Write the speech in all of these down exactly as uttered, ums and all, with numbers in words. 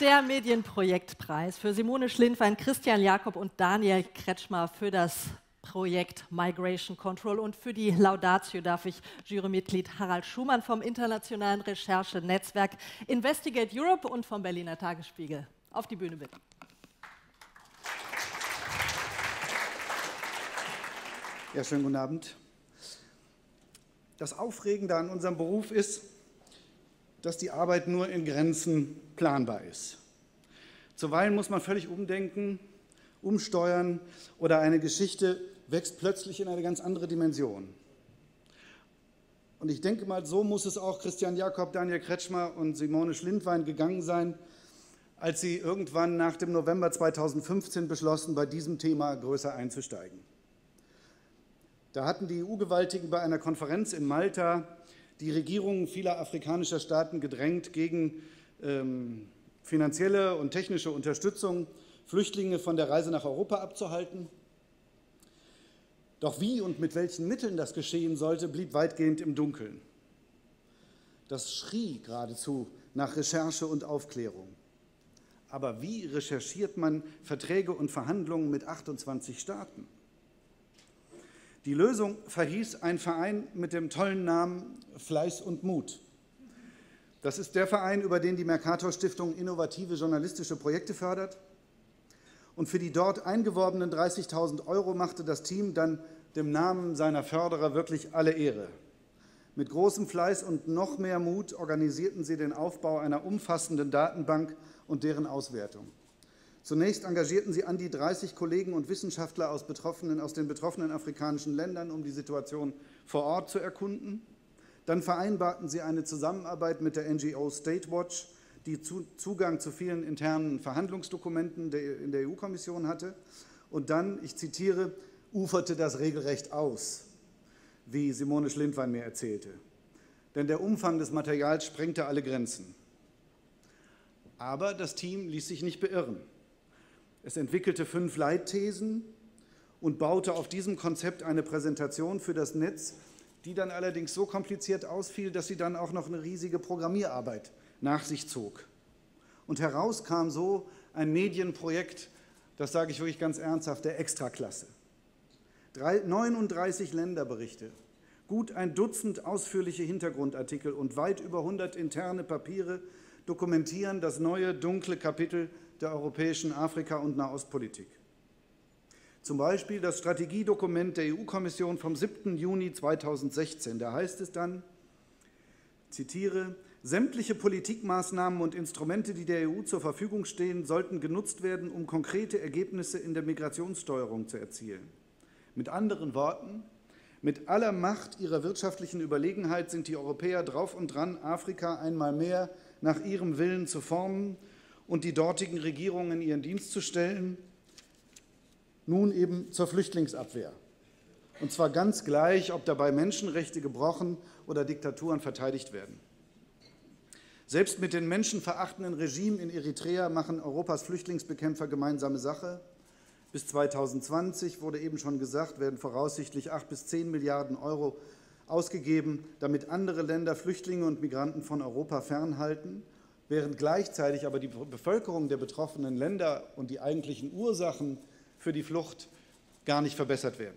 der Medienprojektpreis für Simone Schlindwein, Christian Jakob und Daniel Kretschmer für das Projekt Migration Control, und für die Laudatio darf ich Jurymitglied Harald Schumann vom internationalen Recherchenetzwerk Investigate Europe und vom Berliner Tagesspiegel auf die Bühne bitten. Ja, schönen guten Abend. Das Aufregende an unserem Beruf ist, dass die Arbeit nur in Grenzen planbar ist. Zuweilen muss man völlig umdenken, umsteuern oder eine Geschichte wächst plötzlich in eine ganz andere Dimension. Und ich denke mal, so muss es auch Christian Jakob, Daniel Kretschmer und Simone Schlindwein gegangen sein, als sie irgendwann nach dem November zweitausendfünfzehn beschlossen, bei diesem Thema größer einzusteigen. Da hatten die E U-Gewaltigen bei einer Konferenz in Malta die Regierungen vieler afrikanischer Staaten gedrängt, gegen ähm, finanzielle und technische Unterstützung Flüchtlinge von der Reise nach Europa abzuhalten. Doch wie und mit welchen Mitteln das geschehen sollte, blieb weitgehend im Dunkeln. Das schrie geradezu nach Recherche und Aufklärung. Aber wie recherchiert man Verträge und Verhandlungen mit achtundzwanzig Staaten? Die Lösung verhieß ein Verein mit dem tollen Namen Fleiß und Mut. Das ist der Verein, über den die Mercator-Stiftung innovative journalistische Projekte fördert. Und für die dort eingeworbenen dreißigtausend Euro machte das Team dann dem Namen seiner Förderer wirklich alle Ehre. Mit großem Fleiß und noch mehr Mut organisierten sie den Aufbau einer umfassenden Datenbank und deren Auswertung. Zunächst engagierten sie an die dreißig Kollegen und Wissenschaftler aus, betroffenen, aus den betroffenen afrikanischen Ländern, um die Situation vor Ort zu erkunden. Dann vereinbarten sie eine Zusammenarbeit mit der N G O State Watch, die Zugang zu vielen internen Verhandlungsdokumenten in der E U-Kommission hatte. Und dann, ich zitiere, uferte das regelrecht aus, wie Simone Schlindwein mir erzählte. Denn der Umfang des Materials sprengte alle Grenzen. Aber das Team ließ sich nicht beirren. Es entwickelte fünf Leitthesen und baute auf diesem Konzept eine Präsentation für das Netz, die dann allerdings so kompliziert ausfiel, dass sie dann auch noch eine riesige Programmierarbeit nach sich zog. Und heraus kam so ein Medienprojekt, das sage ich wirklich ganz ernsthaft, der Extraklasse. neununddreißig Länderberichte, gut ein Dutzend ausführliche Hintergrundartikel und weit über hundert interne Papiere dokumentieren das neue dunkle Kapitel der europäischen Afrika- und Nahostpolitik. Zum Beispiel das Strategiedokument der E U-Kommission vom siebten Juni zweitausendsechzehn. Da heißt es dann, zitiere, sämtliche Politikmaßnahmen und Instrumente, die der E U zur Verfügung stehen, sollten genutzt werden, um konkrete Ergebnisse in der Migrationssteuerung zu erzielen. Mit anderen Worten, mit aller Macht ihrer wirtschaftlichen Überlegenheit sind die Europäer drauf und dran, Afrika einmal mehr nach ihrem Willen zu formen und die dortigen Regierungen in ihren Dienst zu stellen, nun eben zur Flüchtlingsabwehr. Und zwar ganz gleich, ob dabei Menschenrechte gebrochen oder Diktaturen verteidigt werden. Selbst mit den menschenverachtenden Regimen in Eritrea machen Europas Flüchtlingsbekämpfer gemeinsame Sache. Bis zweitausendzwanzig, wurde eben schon gesagt, werden voraussichtlich acht bis zehn Milliarden Euro ausgegeben, damit andere Länder Flüchtlinge und Migranten von Europa fernhalten, während gleichzeitig aber die Bevölkerung der betroffenen Länder und die eigentlichen Ursachen für die Flucht gar nicht verbessert werden.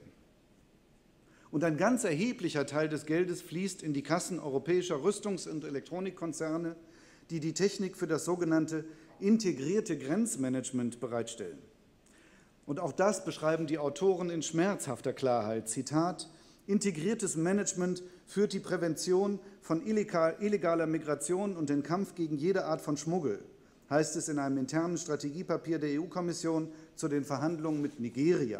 Und ein ganz erheblicher Teil des Geldes fließt in die Kassen europäischer Rüstungs- und Elektronikkonzerne, die die Technik für das sogenannte integrierte Grenzmanagement bereitstellen. Und auch das beschreiben die Autoren in schmerzhafter Klarheit. Zitat, integriertes Management führt die Prävention von illegaler Migration und den Kampf gegen jede Art von Schmuggel, heißt es in einem internen Strategiepapier der E U-Kommission zu den Verhandlungen mit Nigeria.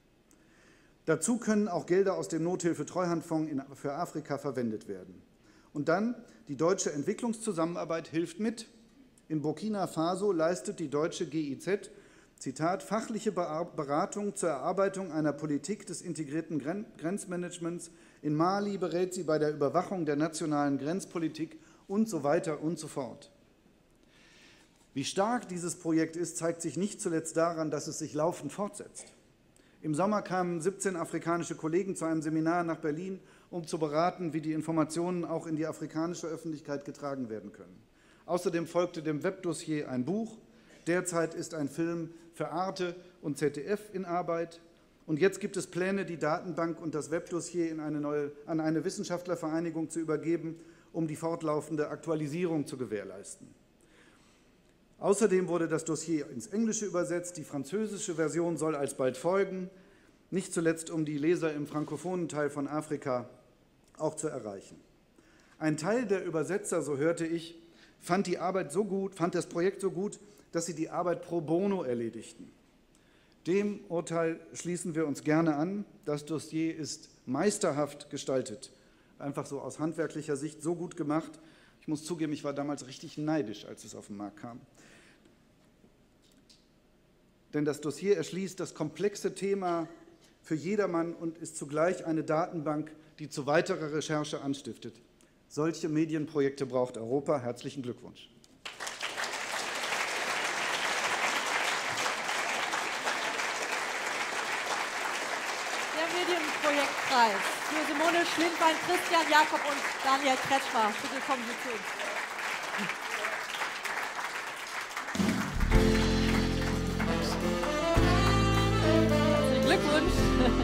Dazu können auch Gelder aus dem Nothilfe-Treuhandfonds für Afrika verwendet werden. Und dann, die deutsche Entwicklungszusammenarbeit hilft mit. In Burkina Faso leistet die deutsche G I Z, Zitat, fachliche Beratung zur Erarbeitung einer Politik des integrierten Grenzmanagements. In Mali berät sie bei der Überwachung der nationalen Grenzpolitik und so weiter und so fort. Wie stark dieses Projekt ist, zeigt sich nicht zuletzt daran, dass es sich laufend fortsetzt. Im Sommer kamen siebzehn afrikanische Kollegen zu einem Seminar nach Berlin, um zu beraten, wie die Informationen auch in die afrikanische Öffentlichkeit getragen werden können. Außerdem folgte dem Webdossier ein Buch. Derzeit ist ein Film für Arte und Z D F in Arbeit. Und jetzt gibt es Pläne, die Datenbank und das Webdossier in eine neue, an eine Wissenschaftlervereinigung zu übergeben, um die fortlaufende Aktualisierung zu gewährleisten. Außerdem wurde das Dossier ins Englische übersetzt. Die französische Version soll alsbald folgen, nicht zuletzt um die Leser im frankophonen Teil von Afrika auch zu erreichen. Ein Teil der Übersetzer, so hörte ich, fand die Arbeit so gut, fand das Projekt so gut, dass sie die Arbeit pro bono erledigten. Dem Urteil schließen wir uns gerne an. Das Dossier ist meisterhaft gestaltet, einfach so aus handwerklicher Sicht so gut gemacht. Ich muss zugeben, ich war damals richtig neidisch, als es auf den Markt kam. Denn das Dossier erschließt das komplexe Thema für jedermann und ist zugleich eine Datenbank, die zu weiterer Recherche anstiftet. Solche Medienprojekte braucht Europa. Herzlichen Glückwunsch. Medienprojektpreis für Simone Schlindwein, Christian Jakob und Daniel Kretschmer. Bitte kommen Sie zu uns. Herzlichen Glückwunsch.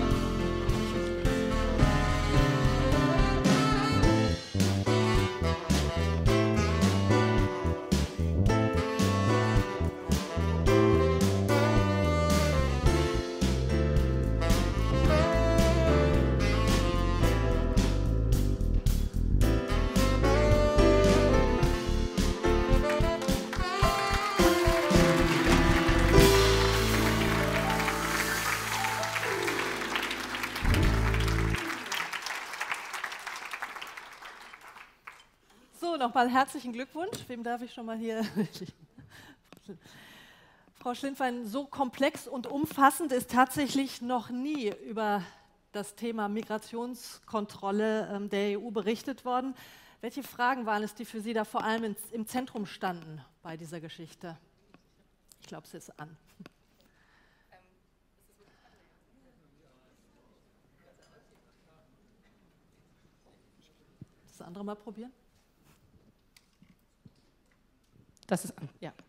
Nochmal herzlichen Glückwunsch. Wem darf ich schon mal hier? Frau Schlindwein, so komplex und umfassend ist tatsächlich noch nie über das Thema Migrationskontrolle der E U berichtet worden. Welche Fragen waren es, die für Sie da vor allem im Zentrum standen bei dieser Geschichte? Ich glaube, es ist an. Das andere mal probieren? Das ist an, ja.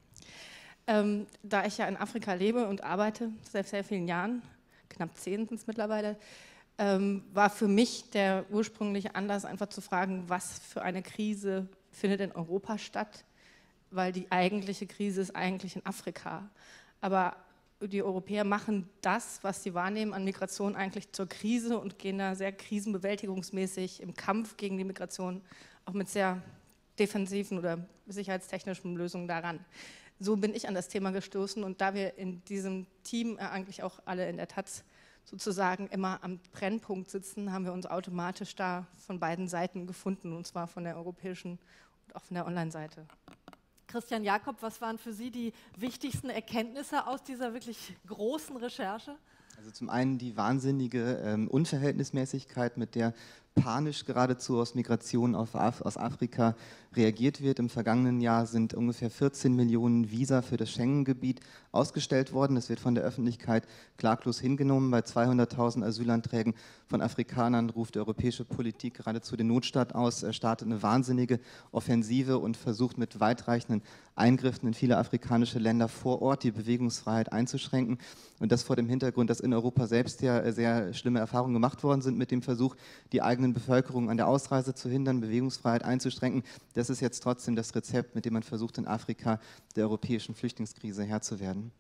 Ähm, da ich ja in Afrika lebe und arbeite, seit sehr vielen Jahren, knapp zehn sind es mittlerweile, ähm, war für mich der ursprüngliche Anlass, einfach zu fragen, was für eine Krise findet in Europa statt, weil die eigentliche Krise ist eigentlich in Afrika. Aber die Europäer machen das, was sie wahrnehmen an Migration, eigentlich zur Krise und gehen da sehr krisenbewältigungsmäßig im Kampf gegen die Migration auch mit sehr defensiven oder sicherheitstechnischen Lösungen daran. So bin ich an das Thema gestoßen und da wir in diesem Team äh, eigentlich auch alle in der Taz sozusagen immer am Brennpunkt sitzen, haben wir uns automatisch da von beiden Seiten gefunden, und zwar von der europäischen und auch von der Online-Seite. Christian Jakob, was waren für Sie die wichtigsten Erkenntnisse aus dieser wirklich großen Recherche? Also zum einen die wahnsinnige ähm, Unverhältnismäßigkeit, mit der panisch geradezu aus Migration auf Af aus Afrika reagiert wird. Im vergangenen Jahr sind ungefähr vierzehn Millionen Visa für das Schengen-Gebiet ausgestellt worden. Das wird von der Öffentlichkeit klaglos hingenommen. Bei zweihunderttausend Asylanträgen von Afrikanern ruft die europäische Politik geradezu den Notstand aus, startet eine wahnsinnige Offensive und versucht mit weitreichenden Eingriffen in viele afrikanische Länder vor Ort die Bewegungsfreiheit einzuschränken. Und das vor dem Hintergrund, dass in Europa selbst ja sehr schlimme Erfahrungen gemacht worden sind mit dem Versuch, die eigenen Bevölkerung an der Ausreise zu hindern, Bewegungsfreiheit einzuschränken. Das ist jetzt trotzdem das Rezept, mit dem man versucht, in Afrika der europäischen Flüchtlingskrise Herr zu werden.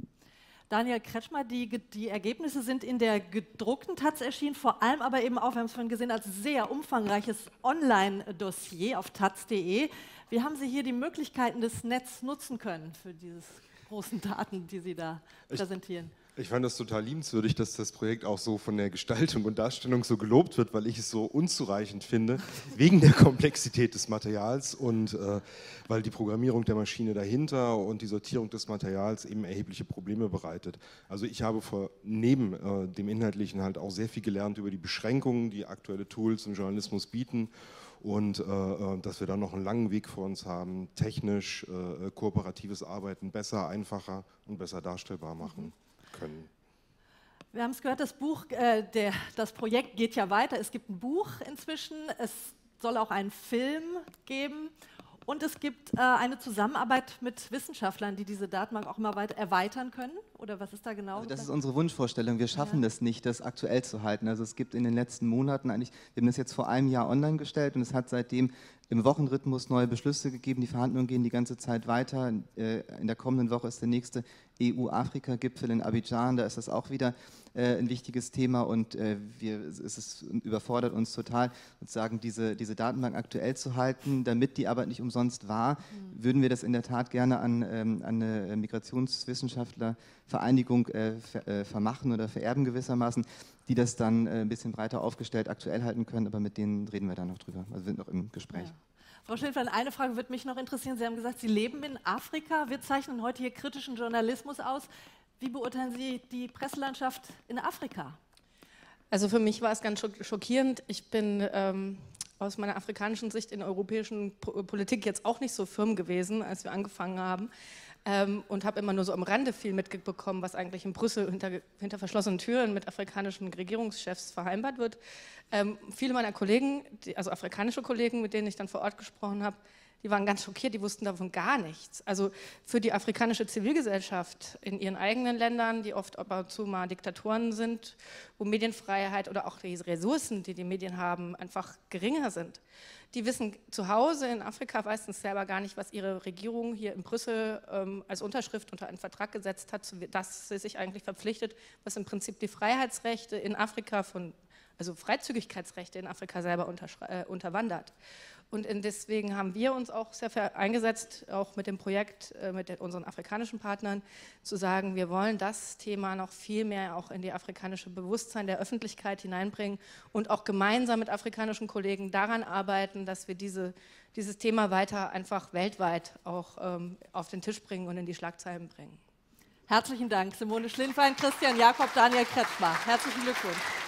Daniel Kretschmer, die, die Ergebnisse sind in der gedruckten Taz erschienen, vor allem aber eben auch, wir haben es vorhin gesehen, als sehr umfangreiches Online-Dossier auf taz punkt de. Wie haben Sie hier die Möglichkeiten des Netzes nutzen können für diese großen Daten, die Sie da ich präsentieren? Ich fand das total liebenswürdig, dass das Projekt auch so von der Gestaltung und Darstellung so gelobt wird, weil ich es so unzureichend finde, wegen der Komplexität des Materials und äh, weil die Programmierung der Maschine dahinter und die Sortierung des Materials eben erhebliche Probleme bereitet. Also ich habe vor, neben äh, dem Inhaltlichen halt auch sehr viel gelernt über die Beschränkungen, die aktuelle Tools im Journalismus bieten und äh, dass wir da noch einen langen Weg vor uns haben, technisch äh, kooperatives Arbeiten besser, einfacher und besser darstellbar machen können. Wir haben es gehört, das Buch, äh, der, das Projekt geht ja weiter. Es gibt ein Buch inzwischen, es soll auch einen Film geben Und es gibt äh, eine Zusammenarbeit mit Wissenschaftlern, die diese Datenbank auch immer weiter erweitern können? Oder was ist da genau? Also das ist unsere Wunschvorstellung. Wir schaffen ja. das nicht, das aktuell zu halten. Also es gibt in den letzten Monaten eigentlich, wir haben das jetzt vor einem Jahr online gestellt und es hat seitdem im Wochenrhythmus neue Beschlüsse gegeben. Die Verhandlungen gehen die ganze Zeit weiter. In der kommenden Woche ist der nächste E U-Afrika-Gipfel in Abidjan. Da ist das auch wieder äh, ein wichtiges Thema und äh, wir, es ist, überfordert uns total, sozusagen diese, diese Datenbank aktuell zu halten. Damit die Arbeit nicht umsonst war, mhm. würden wir das in der Tat gerne an, ähm, an eine Migrationswissenschaftlervereinigung äh, ver, äh, vermachen oder vererben gewissermaßen, die das dann äh, ein bisschen breiter aufgestellt aktuell halten können, aber mit denen reden wir dann noch drüber. Also wir sind noch im Gespräch. Ja. Frau Schlinfern, eine Frage würde mich noch interessieren. Sie haben gesagt, Sie leben in Afrika. Wir zeichnen heute hier kritischen Journalismus aus. Wie beurteilen Sie die Presselandschaft in Afrika? Also für mich war es ganz schockierend. Ich bin ähm, aus meiner afrikanischen Sicht in der europäischen Politik jetzt auch nicht so firm gewesen, als wir angefangen haben. Ähm, und habe immer nur so am Rande viel mitbekommen, was eigentlich in Brüssel hinter, hinter verschlossenen Türen mit afrikanischen Regierungschefs vereinbart wird. Ähm, viele meiner Kollegen, die, also afrikanische Kollegen, mit denen ich dann vor Ort gesprochen habe, die waren ganz schockiert, die wussten davon gar nichts. Also für die afrikanische Zivilgesellschaft in ihren eigenen Ländern, die oft aber zu mal Diktatoren sind, wo Medienfreiheit oder auch die Ressourcen, die die Medien haben, einfach geringer sind. Die wissen zu Hause in Afrika meistens selber gar nicht, was ihre Regierung hier in Brüssel ähm, als Unterschrift unter einen Vertrag gesetzt hat, dass sie sich eigentlich verpflichtet, was im Prinzip die Freiheitsrechte in Afrika, von, also Freizügigkeitsrechte in Afrika selber äh, unterwandert. Und deswegen haben wir uns auch sehr eingesetzt, auch mit dem Projekt, äh, mit den, unseren afrikanischen Partnern, zu sagen, wir wollen das Thema noch viel mehr auch in die afrikanische Bewusstsein der Öffentlichkeit hineinbringen und auch gemeinsam mit afrikanischen Kollegen daran arbeiten, dass wir diese, dieses Thema weiter einfach weltweit auch ähm, auf den Tisch bringen und in die Schlagzeilen bringen. Herzlichen Dank, Simone Schlinfein, Christian Jakob, Daniel Kretschmer. Herzlichen Glückwunsch.